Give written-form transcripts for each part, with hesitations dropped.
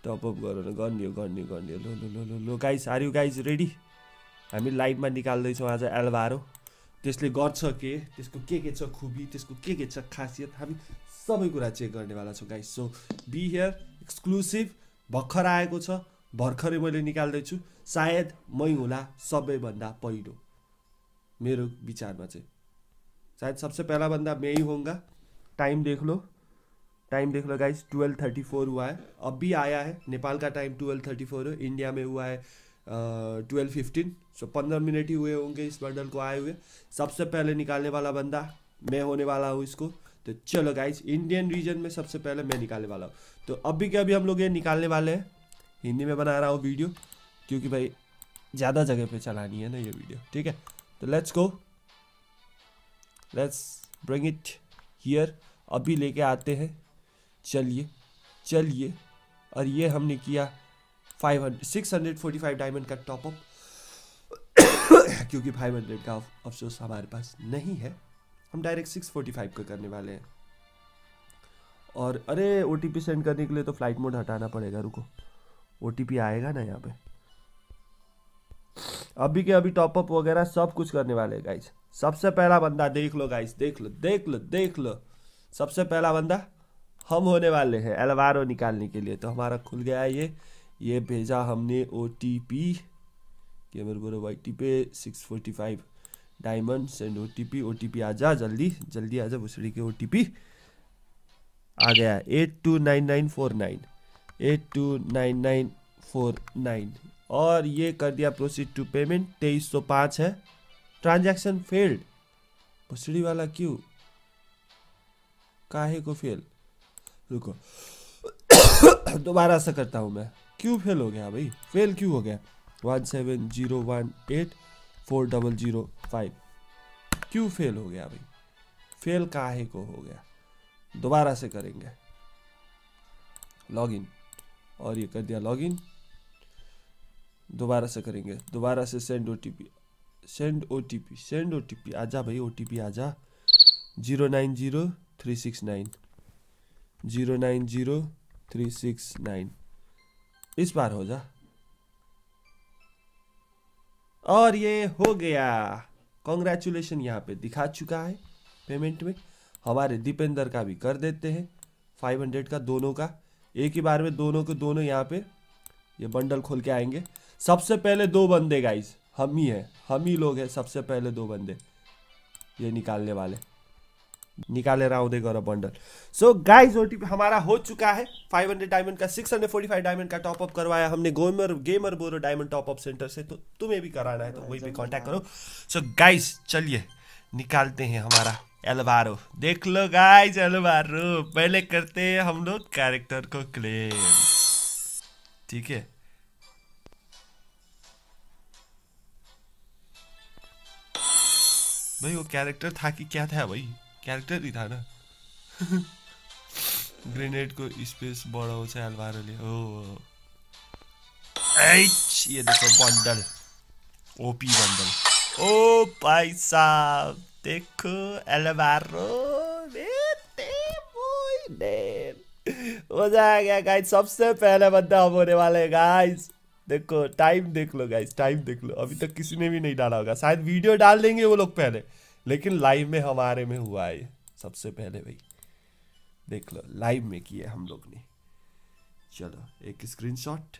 टप up गरेर गर्ने लो guys, are you guys ready? हामी लाइभमा निकाल्दैछौँ आज एल्भारो। त्यसले गर्छ के, त्यसको के छ खुबी, त्यसको के छ खासियत, हामी सबै कुरा चेक गर्नेवाला छौँ guys. So be here, exclusive भर्खर आएको छ, भर्खरै मैले निकाल्दैछु। सायद मै होला सबैभन्दा पहिलो, मेरो विचारमा चाहिँ शायद सबसे पहला बंदा मैं ही होऊंगा। टाइम देख लो गाइस, 12:34 हुआ है, अभी आया है। नेपाल का टाइम 12:34 है, इंडिया में हुआ है 12:15। सो 15 मिनट ही हुए होंगे इस बंडल को आए हुए। सबसे पहले निकालने वाला बंदा मैं होने वाला हूँ इसको। तो चलो गाइस, इंडियन रीजन में सबसे पहले मैं निकालने वाला हूँ। तो अभी के अभी हम लोग ये निकालने वाले हैं। हिंदी में बना रहा हूँ वीडियो, क्योंकि भाई ज़्यादा जगह पे चलानी है ना ये वीडियो, ठीक है। तो let's go, let's bring it here. अभी लेके आते हैं, चलिए। और ये हमने किया 645 डायमंड का टॉपअप क्योंकि 500 का अफसोस हमारे पास नहीं है, हम डायरेक्ट 645 का करने वाले हैं। और अरे OTP सेंड करने के लिए तो फ्लाइट मोड हटाना पड़ेगा, रुको, OTP आएगा ना यहाँ पे। अभी के अभी टॉपअप वगैरह सब कुछ करने वाले हैं गाइस। सबसे पहला बंदा देख लो गाइस, देख लो। सबसे पहला बंदा हम होने वाले हैं एल्वारो निकालने के लिए। तो हमारा खुल गया है ये भेजा हमने OTP गेमर बोलो YT पे 645 डायमंड सेंड OTP आजा, जल्दी आजा भुसड़ी के। OTP आ गया 829949 829949 और ये कर दिया प्रोसीड टू पेमेंट। 2305 है, ट्रांजैक्शन फेल्ड। भुसड़ी वाला क्यों, काहे को फेल, रुको दोबारा से करता हूँ मैं। क्यों फेल हो गया भाई, फेल क्यों हो गया? 170184005 क्यों फेल हो गया भाई, फेल काहे को हो गया? दोबारा से करेंगे लॉगिन, और ये कर दिया लॉगिन। दोबारा से करेंगे, दोबारा से सेंड OTP आजा भाई, OTP आजा। 090369 इस बार हो जा। और ये हो गया, कॉन्ग्रेचुलेशन यहाँ पे दिखा चुका है पेमेंट में। हमारे दीपेंद्र का भी कर देते हैं 500 का, दोनों का एक ही बार में, दोनों के दोनों यहाँ पे ये बंडल खोल के आएंगे। सबसे पहले 2 बंदे गाइस हम ही लोग हैं। सबसे पहले 2 बंदे ये निकालने वाले, निकाले रहा हूँ देखो बंडल। सो गाइस OTP हमारा हो चुका है 500 डायमंड का। 645 डायमंड का टॉपअप करवाया हमने गेमर बोरो डायमंड टॉपअप सेंटर से। तो तुम्हें भी कराना है तो वही पे कांटेक्ट करो। सो गाइस चलिए निकालते हैं हमारा एल्वारो। देख लो गाइस एल्वारो। पहले करते हैं हम लोग कैरेक्टर को क्लेम, ठीक है। भाई वो कैरेक्टर था कि क्या था भाई, कैरेक्टर ही था ना। ग्रेनेड को स्पेस बढ़ाओ से एल्वारो ले। ओ ये देखो बंडल, OP बंडल। ओ भाई साहब देखो एल्वारो हो जाएगा गाइस। सबसे पहले बंदा हम होने वाले हैं गाइस। देखो टाइम देख लो गाइस, टाइम देख लो। अभी तक किसी ने भी नहीं डाला होगा, शायद वीडियो डाल देंगे वो लोग पहले, लेकिन लाइव में हमारे में हुआ है सबसे पहले भाई। देख लो लाइव में किया हम लोग ने। चलो एक स्क्रीनशॉट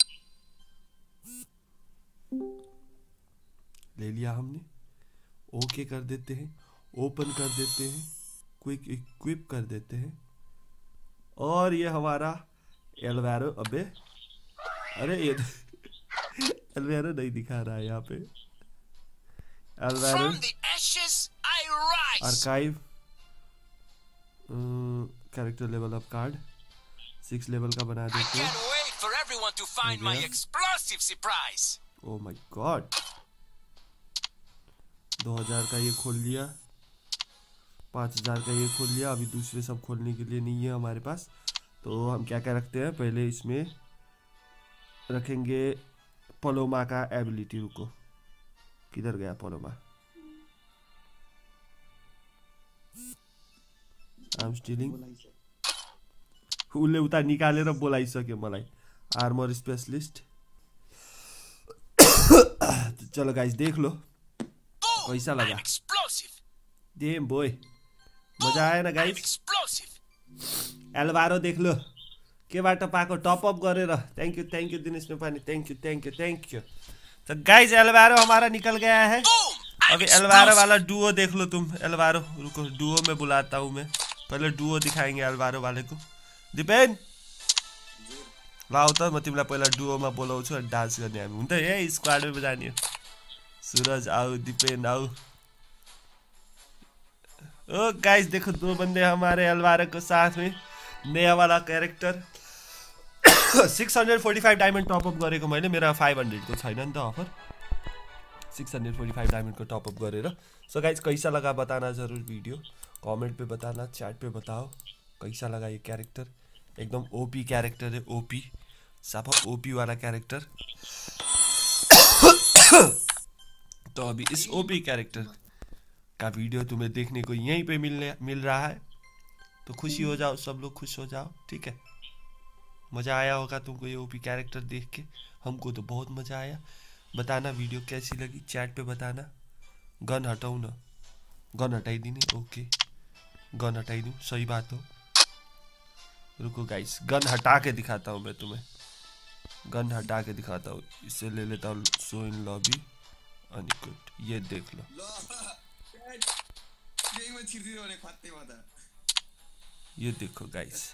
ले लिया हमने। ओके कर देते हैं, ओपन कर देते हैं, क्विक इक्विप कर देते हैं। और ये हमारा एल्वारो, अबे अरे ये एल्वारो नहीं दिखा रहा है यहाँ पे। Alvaro archive character level up card 6 level का बना देते हैं। ओ माय गॉड, 2000 का ये खोल लिया, 5000 का ये खोल लिया। अभी दूसरे सब खोलने के लिए नहीं है हमारे पास। तो हम क्या क्या रखते हैं, पहले इसमें रखेंगे पलोमा का एबिलिटी। रुको किधर गया पलोमा? I am stealing. उसले उता निकालेर बोलाइसक्यो मलाई। Armour specialist. चलो गाइस देख लो कैसा लगा। डेम बॉय मजा आयो ना गाइस। एल्भारो देख लो केबाट पाएको टॉपअप गरेर। Thank you Dinesh Nepali, thank you. तो गाइस एल्भारो हमारा निकल गया है। अभी एल्भारो वाला डुओ देख लो तुम। एल्भारो रुको डुओ में बुलाता हूँ मैं, पहले डुओ दिखाएंगे एल्भारो वाले को। दिपेन लाउ त म तिमीलाई पहिला डुओमा बोलाउँछु अनि डान्स गर्ने हामी। हुन्छ है स्क्वाडमा जाने हो। सूरज आओ, दीपेन आओ। ओ गाइस देखो दो बंदे हमारे एल्भारो के साथ में, नया वाला कैरेक्टर। 645 डायमंड टॉपअप गरेको मैले, मेरा 500 को छैन नि त अफर। 645 डायमंड को टॉपअप गरेर। सो गाइस कैसा लगा बताना जरूर, वीडियो कमेंट पे बताना, चैट पे बताओ कैसा लगा ये कैरेक्टर। एकदम ओपी कैरेक्टर है, ओपी साफा ओपी वाला कैरेक्टर। तो अभी इस ओपी कैरेक्टर का वीडियो तुम्हें देखने को यहीं पे मिल रहा है। तो खुशी हो जाओ, सब लोग खुश हो जाओ, ठीक है। मज़ा आया होगा तुमको ये ओपी कैरेक्टर देख के, हमको तो बहुत मज़ा आया। बताना वीडियो कैसी लगी, चैट पे बताना। गन हटाऊ न, गन हटाइदिने। ओके गन हटाइदिउँ, सही बात हो। रुको गाइस गन हटा के दिखाता हूँ मैं तुम्हें, गन हटा के दिखाता हूँ। इसे ले लेता हूँ शो इन लॉबी अनइक्विप्ड। ये देख लो, ये देखो गाइस।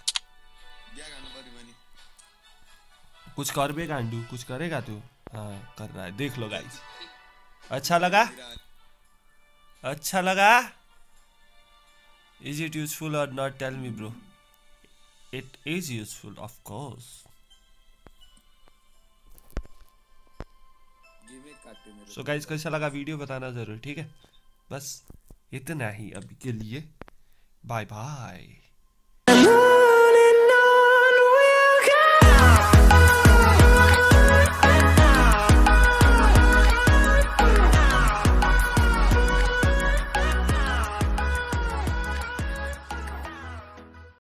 कुछ कर भी गांडू, कुछ करेगा तू? हाँ कर रहा है, देख लो गाइस। अच्छा लगा, अच्छा लगा। Is it useful or not? Tell me bro. It is useful of course. So guys कैसा लगा वीडियो बताना जरूर, ठीक है। बस इतना ही अभी के लिए, बाय बाय।